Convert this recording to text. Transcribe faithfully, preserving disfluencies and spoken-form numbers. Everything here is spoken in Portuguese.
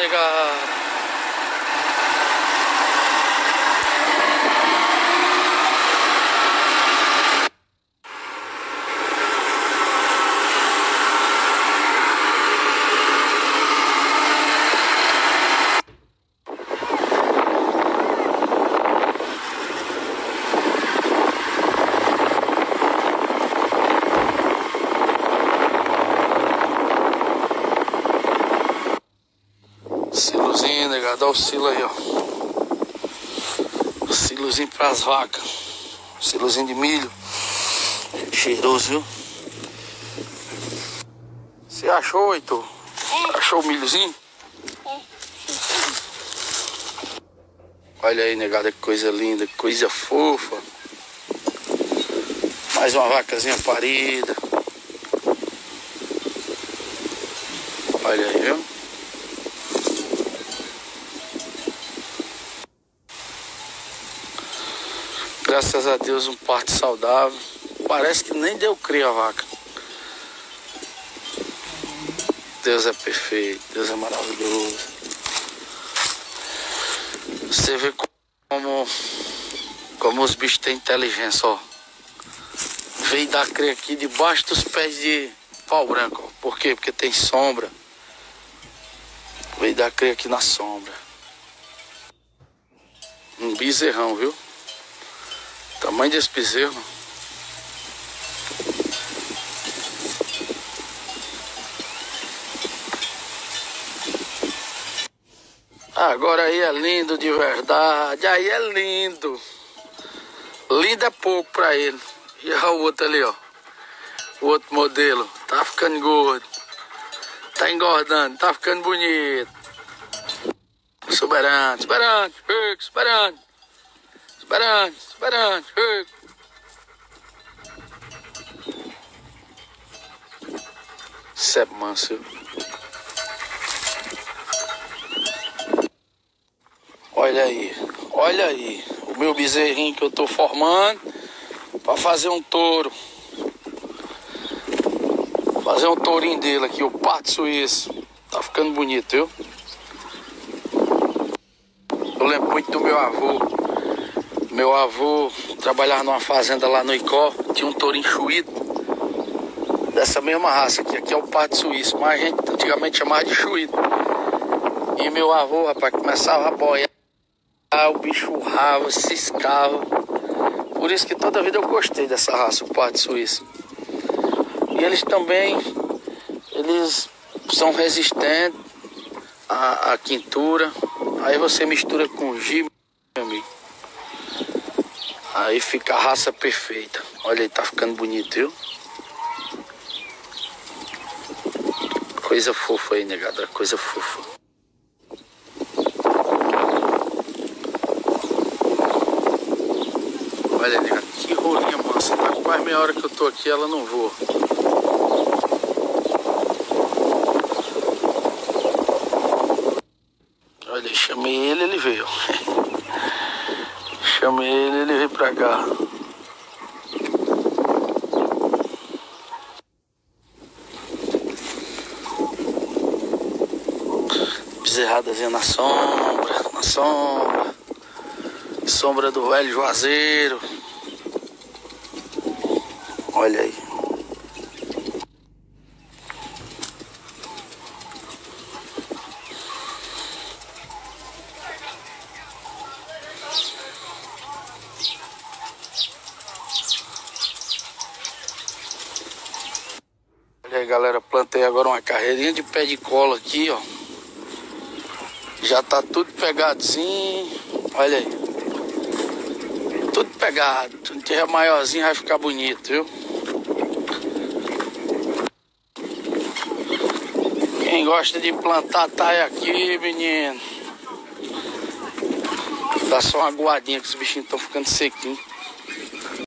negado. Silozinho, negado, dá o silo aí, ó. Silozinho pras vacas. Silozinho de milho. Cheiroso, viu? Você achou, Heitor? É. Achou o milhozinho? É. Olha aí, negada, que coisa linda, que coisa fofa. Mais uma vacazinha parida. Olha aí, viu? Graças a Deus, um parto saudável. Parece que nem deu cria a vaca. Deus é perfeito, Deus é maravilhoso. Você vê como, como os bichos têm inteligência, ó. Veio dar cria aqui debaixo dos pés de pau branco, ó. Por quê? Porque tem sombra. Veio dar cria aqui na sombra. Um bezerrão, viu? Tamanho desse bezerro. Agora aí é lindo de verdade. Aí é lindo. Lindo é pouco pra ele. E olha o outro ali, ó. O outro modelo. Tá ficando gordo. Tá engordando. Tá ficando bonito. Soberano, soberano, soberano. Esperando, esperando. Isso é manso. Olha aí, olha aí. O meu bezerrinho que eu tô formando pra fazer um touro. Fazer um tourinho dele aqui, o pato suíço. Tá ficando bonito, viu? Eu lembro muito do meu avô. Meu avô trabalhava numa fazenda lá no Icó, tinha um tourinho chuído, dessa mesma raça aqui, aqui é o pato suíço, mas a gente antigamente chamava de chuído. E meu avô, rapaz, começava a boiar, o bicho urrava, ciscava. Por isso que toda vida eu gostei dessa raça, o pato suíço. E eles também, eles são resistentes à, à quintura, aí você mistura com giba, meu amigo. Aí fica a raça perfeita. Olha aí, tá ficando bonito, viu? Coisa fofa aí, negada. Coisa fofa. Olha, negada, que rolinha mansa. Tá quase meia hora que eu tô aqui, ela não voa. Olha, chamei ele, ele veio. Chamei ele, ele veio pra cá. Bezerradazinha na sombra, na sombra. Sombra do velho Juazeiro. Olha aí. Olha aí, galera, plantei agora uma carreirinha de pé de cola aqui, ó. Já tá tudo pegadinho. Olha aí. Tudo pegado. Se tiver maiorzinho vai ficar bonito, viu? Quem gosta de plantar tá aí aqui, menino. Dá só uma aguadinha que os bichinhos estão ficando sequinhos.